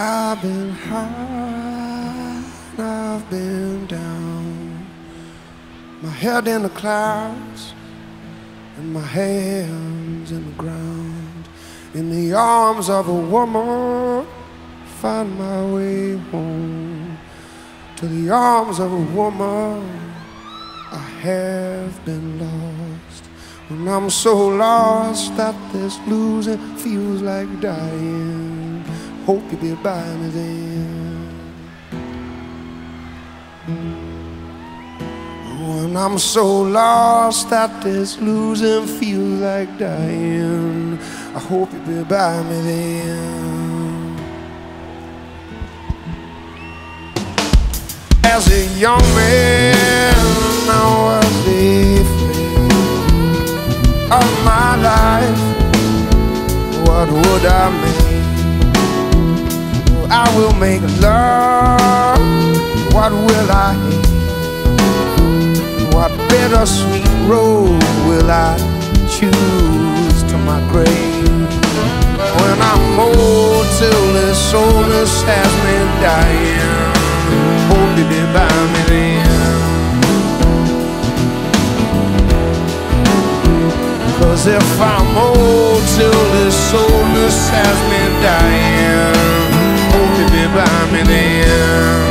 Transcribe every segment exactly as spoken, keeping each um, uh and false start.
I've been high, and I've been down, my head in the clouds and my hands in the ground. In the arms of a woman, find my way home. To the arms of a woman, I have been lost. When I'm so lost that this losing feels like dying, hope you'll be by me then. When I'm so lost that this losing feels like dying, I hope you'll be by me then. As a young man, I was afraid of my life. What would I make? I will make love. What will I hate? What bittersweet road will I choose to my grave? When I'm old till this soulness has me dying, hope you be by me then. 'Cause if I'm old till this soulness has me dying, hope you be by me then.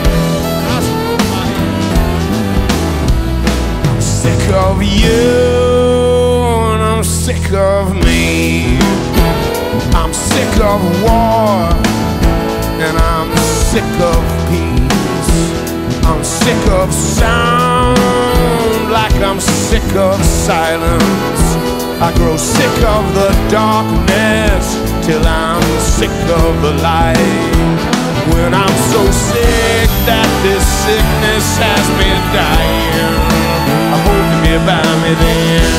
I'm sick of you and I'm sick of me. I'm sick of war and I'm sick of peace. I'm sick of sound like I'm sick of silence. I grow sick of the darkness till I'm sick of the light. When I'm so sick that this sickness has me dying, I hope you'll be by me then.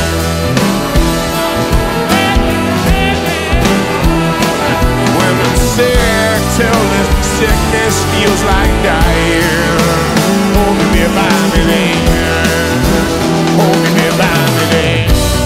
When I'm sick till this sickness feels like dying, hope you'll be by me then. Hope you'll be by me then.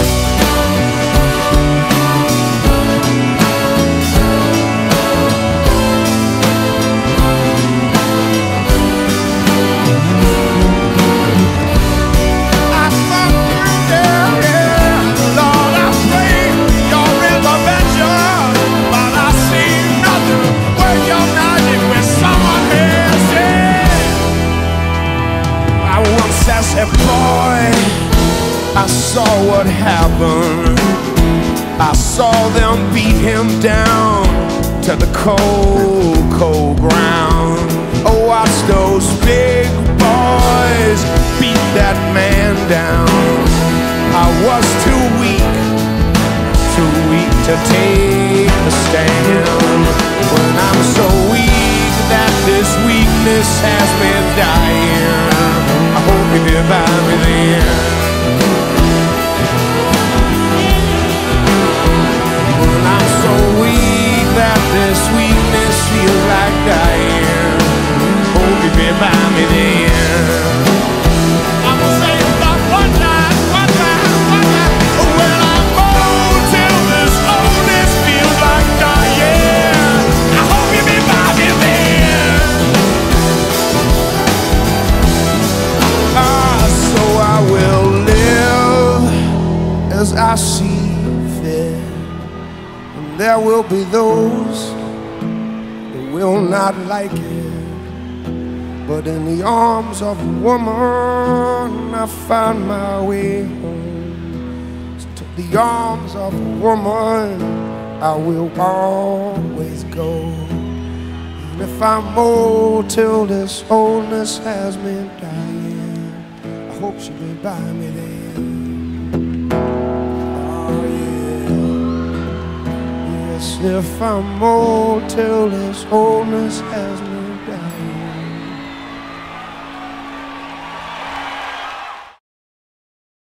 As a boy, I saw what happened. I saw them beat him down to the cold, cold ground. Oh, watch those big boys beat that man down. I was too weak, too weak to take a stand. When I'm so weak that this weakness has me dying, I hope you'll be by me then. When I'm so weak that this weakness feels like dying, hope you'll be by me then. I'm gonna say it about one night, one night, one night. When I'm old till this oldness feels like dying, I hope you'll be by me then. So I will live as I see fit, and there will be those who will not like it. But in the arms of a woman, I find my way home. So to the arms of a woman, I will always go. And if I'm old till this oldness has me dying, I hope she'll be by me then. Oh yeah. Yes, if I'm old till this oldness has me